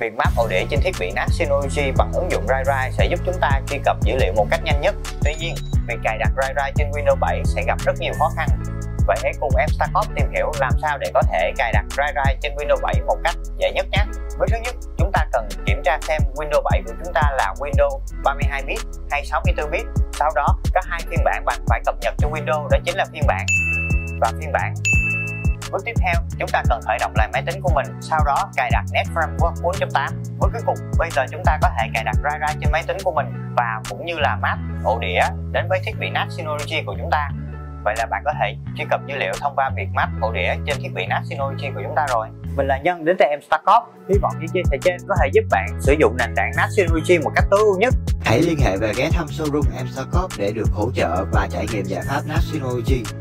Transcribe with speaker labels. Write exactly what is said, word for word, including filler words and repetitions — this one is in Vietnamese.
Speaker 1: Việc map ổ đĩa trên thiết bị NAS Synology bằng ứng dụng RideRide sẽ giúp chúng ta truy cập dữ liệu một cách nhanh nhất. Tuy nhiên, việc cài đặt RideRide trên Windows bảy sẽ gặp rất nhiều khó khăn. Vậy hãy cùng em Starcorp tìm hiểu làm sao để có thể cài đặt RideRide trên Windows bảy một cách dễ nhất nhé. Bước thứ nhất, chúng ta cần kiểm tra xem Windows bảy của chúng ta là Windows ba mươi hai bit hay sáu mươi tư bit. Sau đó, có hai phiên bản bạn phải cập nhật cho Windows, đó chính là phiên bản và phiên bản. Bước tiếp theo, chúng ta cần khởi động lại máy tính của mình, sau đó cài đặt NetFramework bốn chấm tám. Bước cuối cùng, bây giờ chúng ta có thể cài đặt RideRide trên máy tính của mình và cũng như là map ổ đĩa đến với thiết bị NAS Synology của chúng ta. Vậy là bạn có thể truy cập dữ liệu thông qua việc map ổ đĩa trên thiết bị NAS Synology của chúng ta rồi. Mình là Nhân đến từ em Starcorp. Hy vọng những chia sẻ trên có thể giúp bạn sử dụng nền tảng NAS Synology một cách tối ưu nhất.
Speaker 2: Hãy liên hệ và ghé thăm showroom em Starcorp để được hỗ trợ và trải nghiệm giải pháp NAS Synology.